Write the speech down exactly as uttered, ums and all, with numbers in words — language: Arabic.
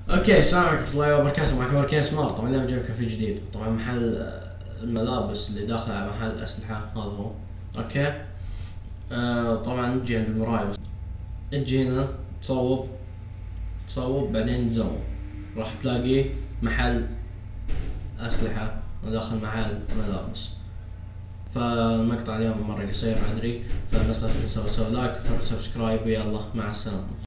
اوكي، السلام عليكم ورحمة الله وبركاته. معكم وركين سمارت. طبعا اليوم جايبكم في جديد. طبعا محل آه، الملابس اللي داخل على محل اسلحة، هذا هو. اوكي. آه طبعا تجي عند المراية، بس تجي هنا تصوب تصوب بعدين تزوم، راح تلاقي محل اسلحة وداخل محل ملابس. فالمقطع اليوم مرة قصير ادري، فالناس لا تنسوا تسوي لايك وسبسكرايب، ويلا مع السلامة.